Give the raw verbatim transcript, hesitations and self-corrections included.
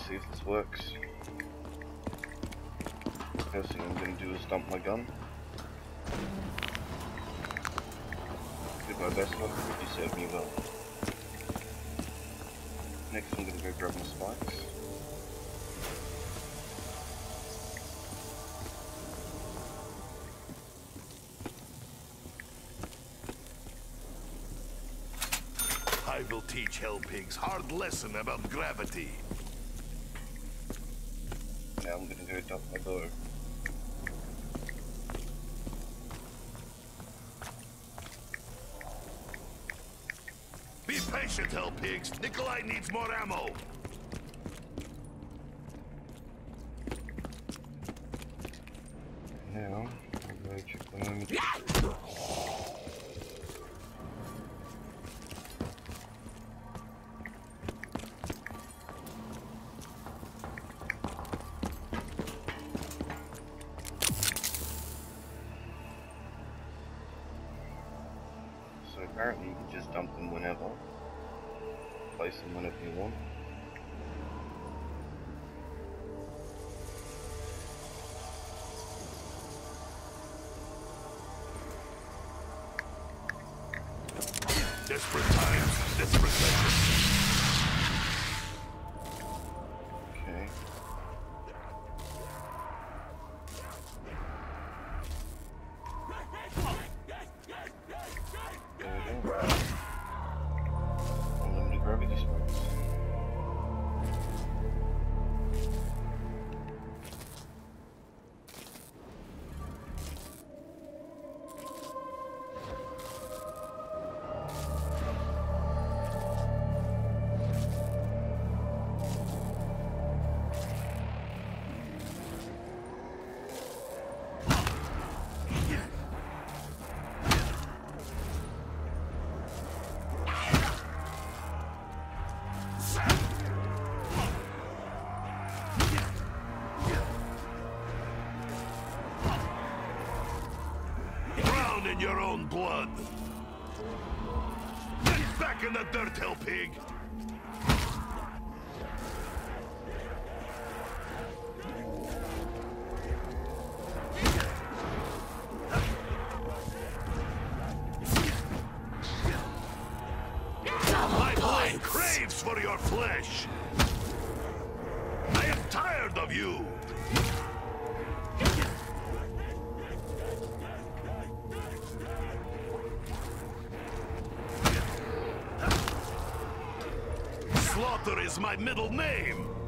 see if this works. First thing I'm going to do is dump my gun. Did my best one, you served me well. Next I'm going to go grab my spikes. I will teach Hell Pigs hard lesson about gravity. Now I'm going to go dump my bow. Be patient, Hell Pigs. Nikolai needs more ammo. Now, I'm going to check the moment. So apparently you can just dump them whenever. Place them whenever you want. Desperate times, desperate measures. Okay. There we go. Unlimited gravity spikes. In your own blood. Get back in the dirt, Hell Pig. My blade craves for your flesh. I am tired of you. Slaughter is my middle name!